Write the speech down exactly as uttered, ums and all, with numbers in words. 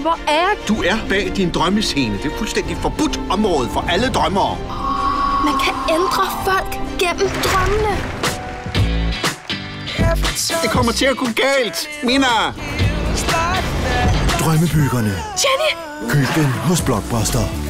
hvor er jeg? Du er bag din drømmescene. Det er fuldstændig forbudt område for alle drømmere. Man kan ændre folk gennem drømmene. Det kommer til at gå galt, Mina! Drømmebyggerne. Jenny! Køb den hos Blockbuster.